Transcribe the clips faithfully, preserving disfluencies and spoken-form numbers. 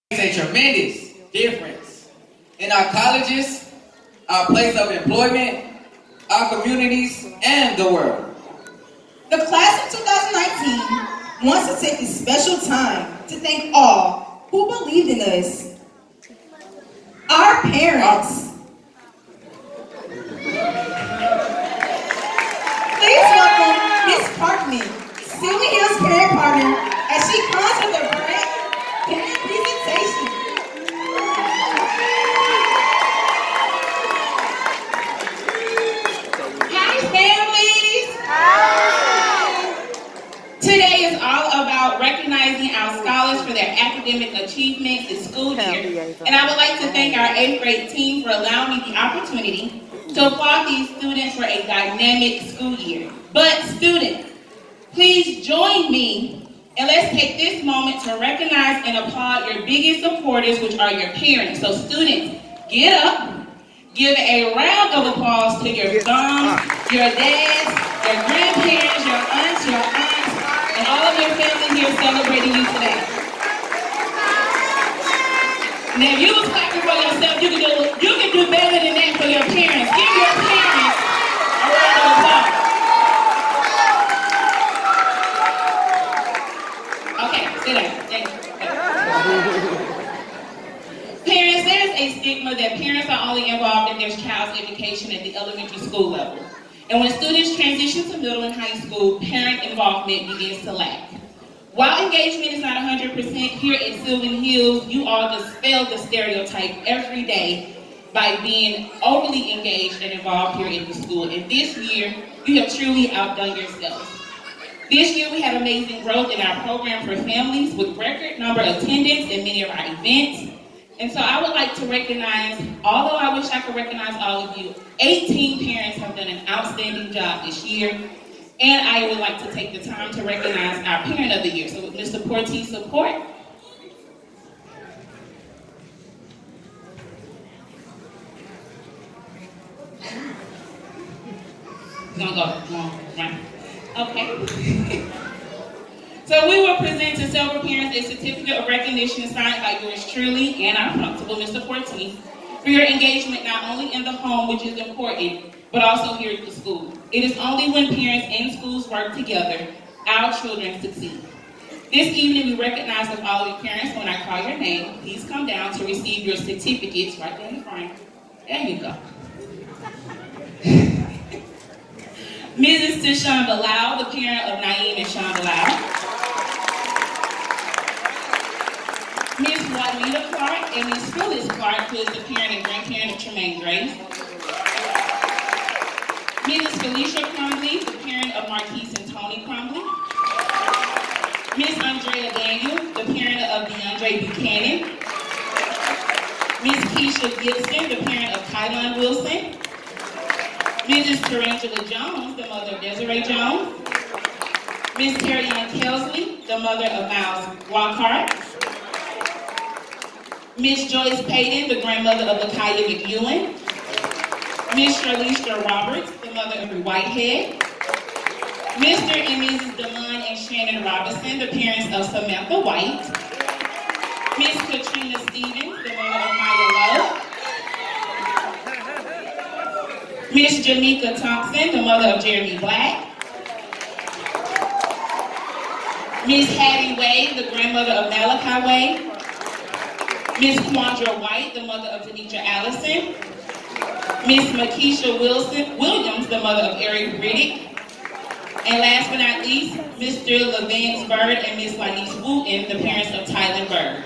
makes a tremendous difference in our colleges, our place of employment, our communities, and the world. The class of two thousand nineteen wants to take this special time to thank all who believed in us. Our parents. Please welcome Miss Parkman, Sylvan Hill's parent partner, as she comes with a great parent presentation. Hi, families. Hi. Today is all about recognizing our scholars for their academic achievements this school year. And I would like to thank our eighth grade team for allowing me the opportunity to applaud these students for a dynamic school year. But students, please join me and let's take this moment to recognize and applaud your biggest supporters, which are your parents. So students, get up, give a round of applause to your moms, your dads, your grandparents, your aunts, your aunts, and all of your family here celebrating you today. Now, if you was clapping for yourself, you can do you can do better than that for your parents. Give your parents a round of applause. Okay, sit down. Thank you. Parents, there's a stigma that parents are only involved in their child's education at the elementary school level. And when students transition to middle and high school, parent involvement begins to lack. While engagement is not one hundred percent, here at Sylvan Hills, you all dispel the stereotype every day by being overly engaged and involved here at the school. And this year, you have truly outdone yourselves. This year, we had amazing growth in our program for families with record number of attendance in many of our events. And so I would like to recognize, although I wish I could recognize all of you, eighteen parents have done an outstanding job this year. And I would like to take the time to recognize our Parent of the Year. So with Mister Porte's support, gonna go, come on, right? Okay. So we will present to several parents a certificate of recognition signed by yours truly and our principal, Mister Porte, for your engagement not only in the home, which is important, but also here at the school. It is only when parents and schools work together, our children succeed. This evening, we recognize the following parents. When I call your name, please come down to receive your certificates right there in the front. There you go. Missus Tishawn, the parent of Naim and Shoun. Miss Juanita Clark and Miss Phyllis Clark, who is the parent and grandparent of Tremaine Grace. Missus Felicia Crumbly, the parent of Marquise and Tony Crumbly. Miss Andrea Daniel, the parent of DeAndre Buchanan. Miss Keisha Gibson, the parent of Kylan Wilson. Missus Tarantula Jones, the mother of Desiree Jones. Miss Terry Ann Kelsley, the mother of Miles Walcart. Miss Joyce Payton, the grandmother of Lakaya McEwen. Miss Charlize Roberts, the mother of Whitehead. Mister and Missus Delon and Shannon Robinson, the parents of Samantha White. Miss Katrina Stevens, the mother of Maya Love. Miss Jamaica Thompson, the mother of Jeremy Black. Miss Hattie Wade, the grandmother of Malachi Wade. Miss Quandra White, the mother of Tanisha Allison. Miss Makisha Wilson Williams, the mother of Eric Riddick. And last but not least, Mister Levance Bird and Miss Lanice Wooten, the parents of Tylen Bird.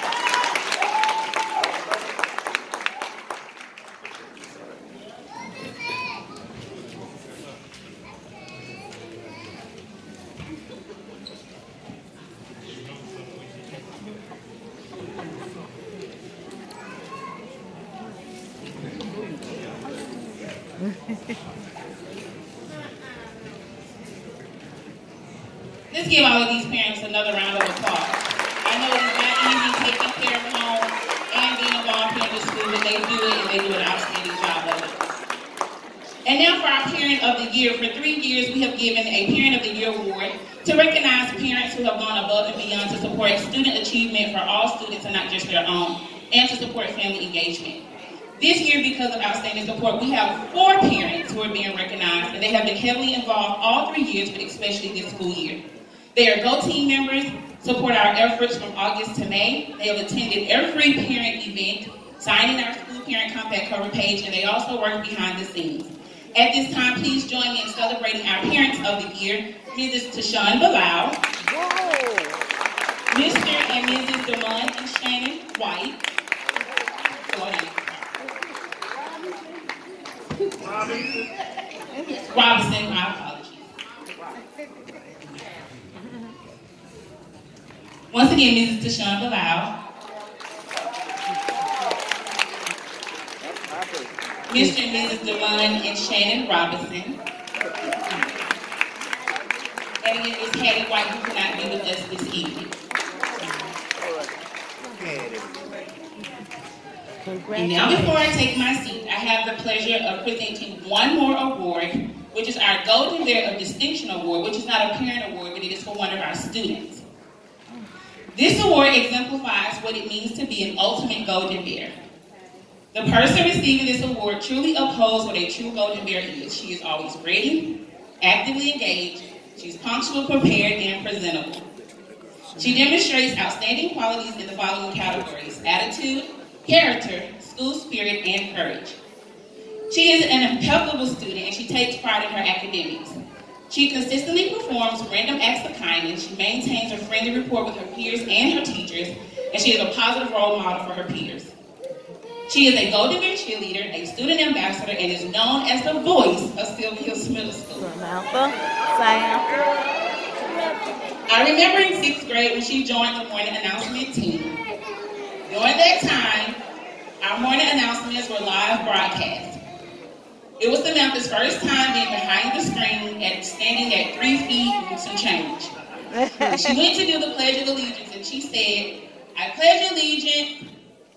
Let's give all of these parents another round of applause. I know it's not easy taking care of home and being involved here in the school, but they do it and they do an outstanding job of it. And now for our Parent of the Year. For three years, we have given a Parent of the Year award To recognize parents who have gone above and beyond to support student achievement for all students and not just their own, and to support family engagement. This year, because of outstanding support, we have four parents who are being recognized, and they have been heavily involved all three years, but especially this school year. They are Go Team members, support our efforts from August to May. They have attended every parent event, signing our school parent compact cover page, and they also work behind the scenes. At this time, please join me in celebrating our Parents of the Year, Missus Tishawn Bilal, Mister and Missus Damon and Shannon White, Robinson, my apologies. Once again, Missus Tishawn Bilal, Mister and Missus Devon and Shannon Robinson. And again, Miz Hattie White, who cannot be with us this evening. And now, before I take my seat, I have the pleasure of presenting one more award, which is our Golden Bear of Distinction Award, which is not a parent award, but it is for one of our students. This award exemplifies what it means to be an ultimate Golden Bear. The person receiving this award truly upholds what a true Golden Bear is. She is always ready, actively engaged, she's punctual, prepared, and presentable. She demonstrates outstanding qualities in the following categories: attitude, character, school spirit, and courage. She is an impeccable student, and she takes pride in her academics. She consistently performs random acts of kindness. She maintains a friendly rapport with her peers and her teachers, and she is a positive role model for her peers. She is a Golden Bear cheerleader, a student ambassador, and is known as the voice of Sylvan Middle School. Samantha, Samantha. I remember in sixth grade when she joined the morning announcement team. During that time, our morning announcements were live broadcast. It was Samantha's first time being behind the screen and standing at three feet and some change. She went to do the Pledge of Allegiance, and she said, "I pledge allegiance."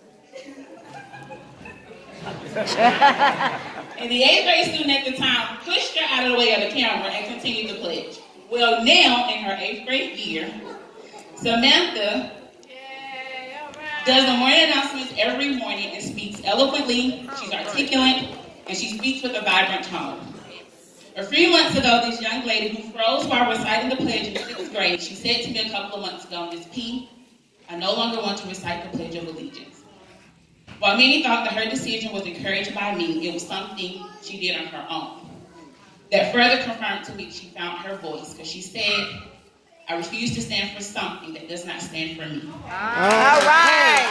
And the eighth grade student at the time pushed her out of the way of the camera and continued the pledge. Well, now in her eighth grade year, Samantha does the morning announcements every morning and speaks eloquently, she's articulate, and she speaks with a vibrant tone. A few months ago, this young lady who froze while reciting the pledge in sixth grade, she said to me a couple of months ago, "Miz P, I no longer want to recite the Pledge of Allegiance." While many thought that her decision was encouraged by me, it was something she did on her own. That further confirmed to me she found her voice, because she said, "I refuse to stand for something that does not stand for me." All right.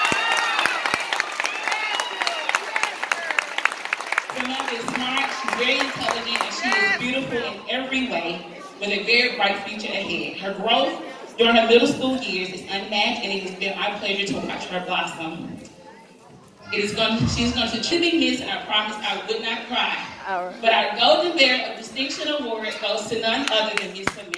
Samantha is smart, she's very intelligent, and she is beautiful in every way, with a very bright future ahead. Her growth during her middle school years is unmatched, and it has been my pleasure to watch her blossom. It is going to, she's going to truly be missed, and I promise I would not cry. Right. But our Golden Bear of Distinction Award goes to none other than Miss Samantha.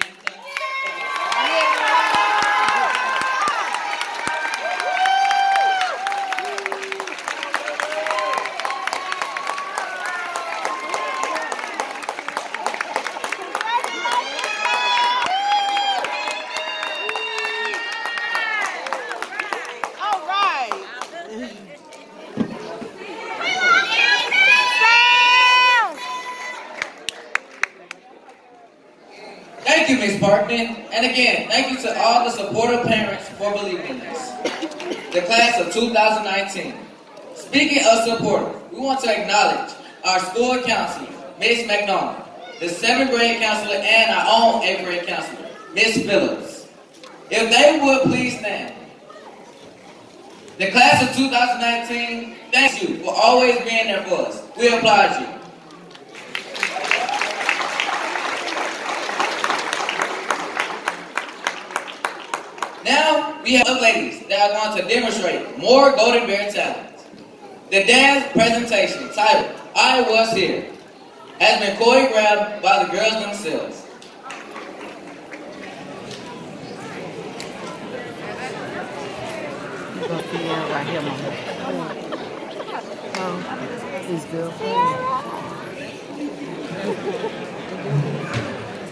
Thank you, Miz Parkman. And again, thank you to all the supportive parents for believing in us. The class of two thousand nineteen. Speaking of support, we want to acknowledge our school counselor, Miz McDonald, the seventh grade counselor, and our own eighth grade counselor, Miz Phillips. If they would please stand. The class of two thousand nineteen, thank you for always being there for us. We applaud you. Now, we have other ladies that are going to demonstrate more Golden Bear talent. The dance presentation, titled "I Was Here," has been choreographed by the girls themselves. Right here, Mama. Oh, his girlfriend.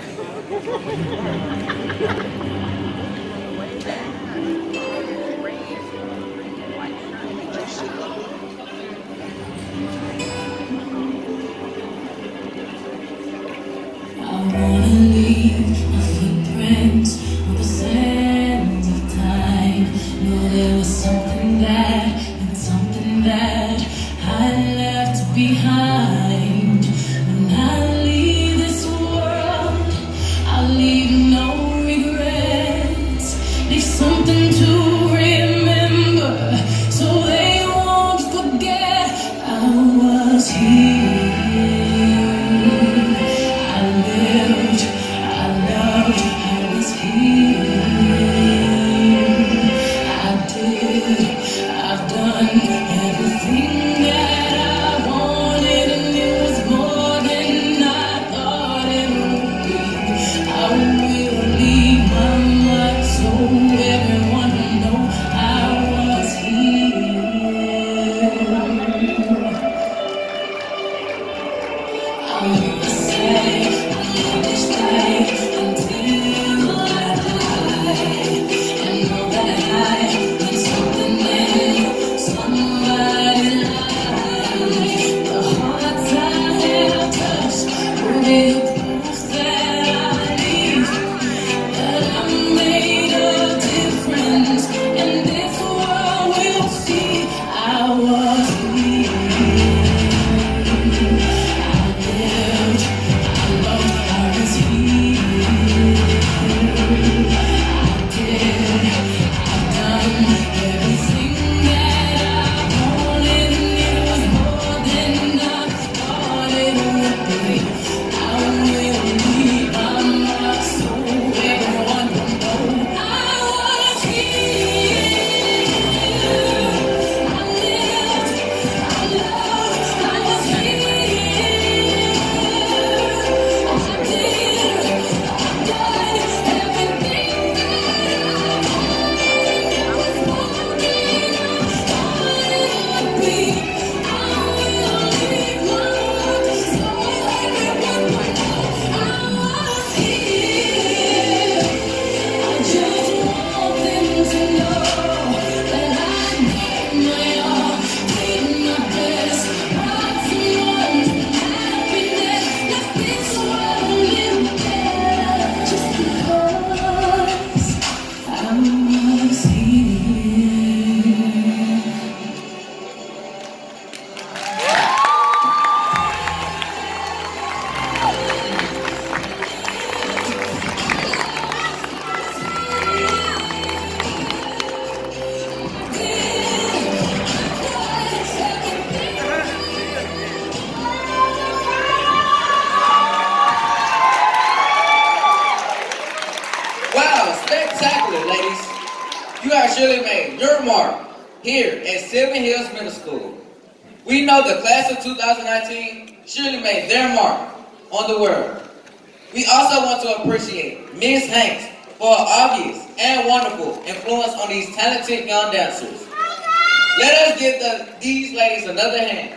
You have surely made your mark here at Sylvan Hills Middle School. We know the class of two thousand nineteen surely made their mark on the world. We also want to appreciate Miz Hanks for her obvious and wonderful influence on these talented young dancers. Let us give the, these ladies another hand.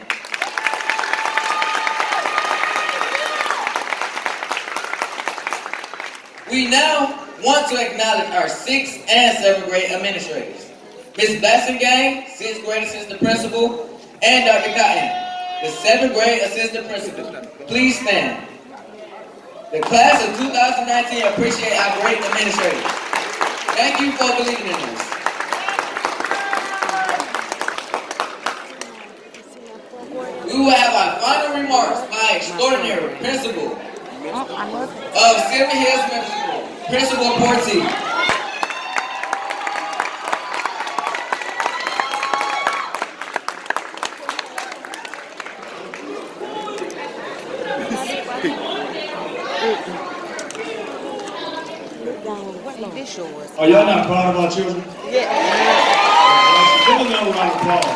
We now want to acknowledge our sixth and seventh grade administrators. Miz Bassingame, sixth grade assistant principal, and Doctor Cotton, the seventh grade assistant principal. Please stand. The class of two thousand nineteen appreciate our great administrators. Thank you for believing in us. We will have our final remarks by extraordinary principal of Sylvan Hills Middle School, Principal Porty. Are y'all not proud of our children? Yeah. Uh, give them a round of applause.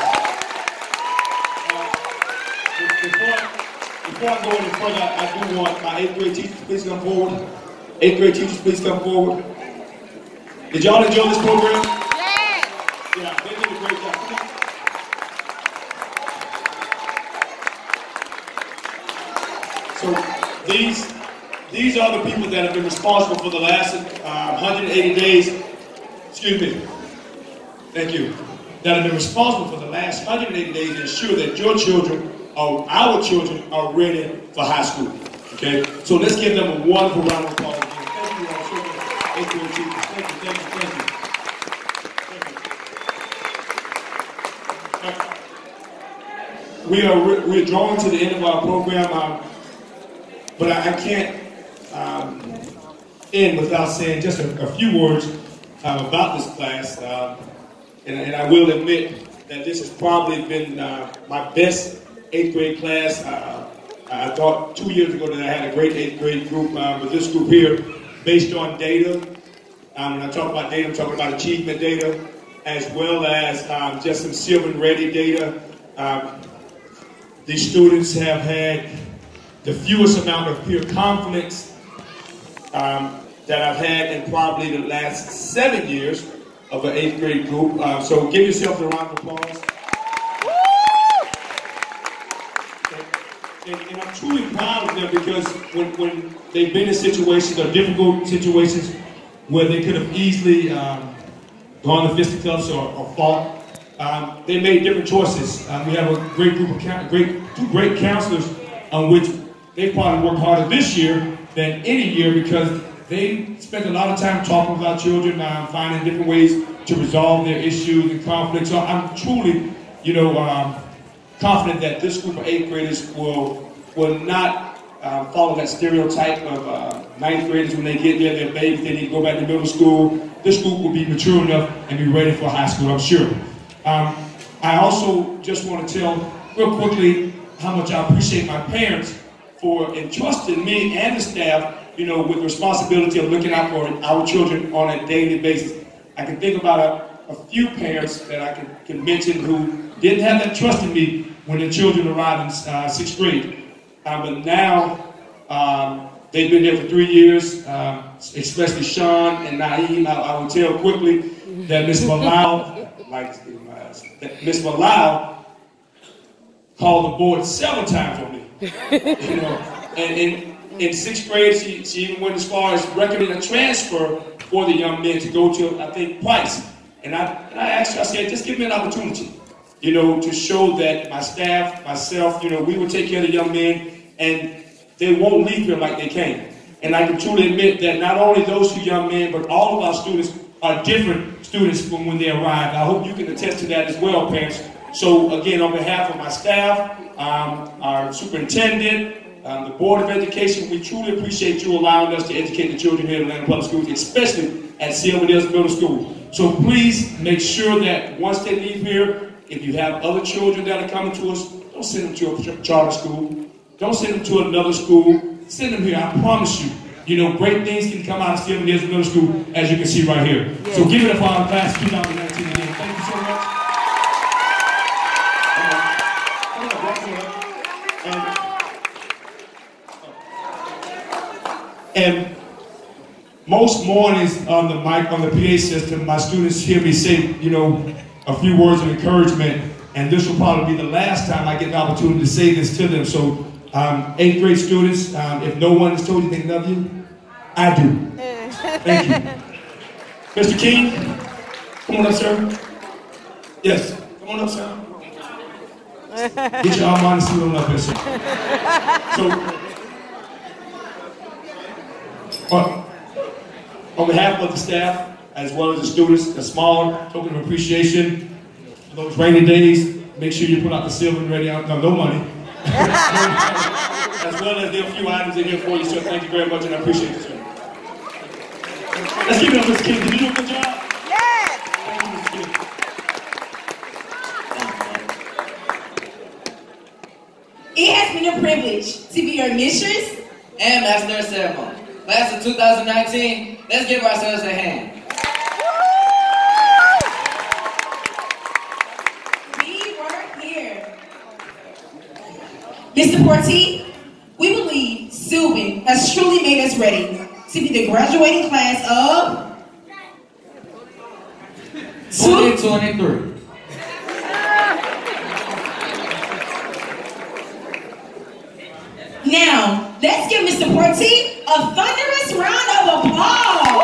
Uh, before, before I go any further, I, I do want my eighth grade teachers please come forward. Eighth grade teachers please come forward. Did y'all enjoy this program? Yeah. Yeah, they did a great job. So these these are the people that have been responsible for the last uh, one hundred eighty days, excuse me, thank you, that have been responsible for the last one hundred eighty days to ensure that your children, or our children, are ready for high school. Okay? So let's give them a wonderful round of applause again. Thank you all so much. Eighth grade teachers. Thank you, thank you, thank you. Thank you. We are, we are drawing to the end of our program, um, but I, I can't um, end without saying just a, a few words um, about this class. Um, and, and I will admit that this has probably been uh, my best eighth grade class. Uh, I thought two years ago that I had a great eighth grade group, uh, but this group here, based on data, um, when I talk about data, I'm talking about achievement data, as well as um, just some Sylvan ready data. Um, these students have had the fewest amount of peer conflicts um, that I've had in probably the last seven years of an eighth grade group. Uh, so give yourself a round of applause. And, and I'm truly proud of them because when, when they've been in situations or difficult situations where they could have easily um, gone to fisticuffs or, or fought, um, they made different choices. Um, we have a great group of great, two great counselors on which they probably worked harder this year than any year because they spent a lot of time talking with our children, uh, finding different ways to resolve their issues and conflicts. So I'm truly, you know, um, confident that this group of eighth graders will will not uh, follow that stereotype of uh, ninth graders when they get there, they're babies, they need to go back to middle school. This group will be mature enough and be ready for high school, I'm sure. Um, I also just want to tell real quickly how much I appreciate my parents for entrusting me and the staff, you know, with the responsibility of looking out for our children on a daily basis. I can think about a, a few parents that I can, can mention who didn't have that trust in me when their children arrived in uh, sixth grade. Uh, but now, um, they've been there for three years, um, especially Shoun and Naim. I, I will tell quickly that Miss Malau, like that Miss Malau called the board several times on me. You know, and in, in sixth grade, she, she even went as far as recommending a transfer for the young men to go to, I think, Price. And I, and I asked her, I said, just give me an opportunity, you know, to show that my staff, myself, you know, we will take care of the young men and they won't leave here like they came. And I can truly admit that not only those two young men, but all of our students are different students from when they arrived. I hope you can attest to that as well, parents. So again, on behalf of my staff, um, our superintendent, um, the Board of Education, we truly appreciate you allowing us to educate the children here at Atlanta Public Schools, especially at Sylvan Middle School. So please make sure that once they leave here, if you have other children that are coming to us, don't send them to a charter school. Don't send them to another school. Send them here, I promise you. You know, great things can come out of Sylvan Middle School, as you can see right here. Yes. So give it up for our class two thousand nineteen again. Thank you so much. And, and most mornings on the mic, on the P A system, my students hear me say, you know, a few words of encouragement, and this will probably be the last time I get the opportunity to say this to them. So, um, eighth grade students, um, if no one has told you they love you, I do. Thank you. Mister King, come on up, sir. Yes, come on up, sir. Get your Armani suit on up here, sir. So, uh, on behalf of the staff, as well as the students, a small token of appreciation for those rainy days, make sure you put out the Sylvan ready out, no, no money. As well as there are a few items in here for you, sir. Thank you very much, and I appreciate it, sir. Let's give it up, Mister King. Did you do a good job? Yes! Thank you, Mister King. It has been a privilege to be your mistress and master of ceremony. Class of two thousand nineteen, let's give ourselves a hand. We were here. Mister Porty, we believe Sylvan has truly made us ready to be the graduating class of twenty twenty-three. Now, let's give Mister Porty A thunderous round of applause.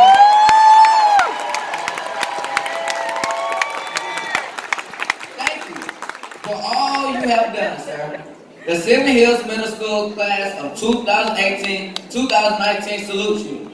Thank you for all you have done, sir. The Sylvan Hills Middle School class of two thousand eighteen two thousand nineteen salutes you.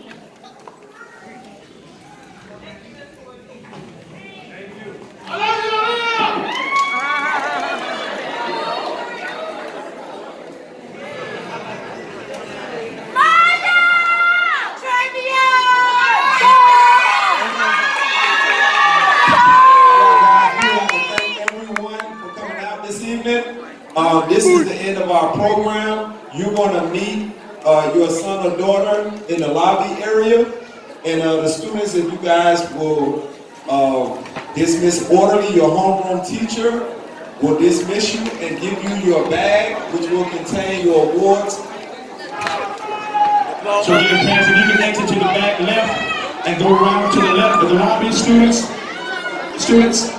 Uh, this is the end of our program. You're going to meet uh, your son or daughter in the lobby area. And uh, the students, if you guys will uh, dismiss orderly, your homeroom teacher will dismiss you and give you your bag, which will contain your awards. So dear parents, if you can exit to the back left and go around to the left of the lobby, students. Students.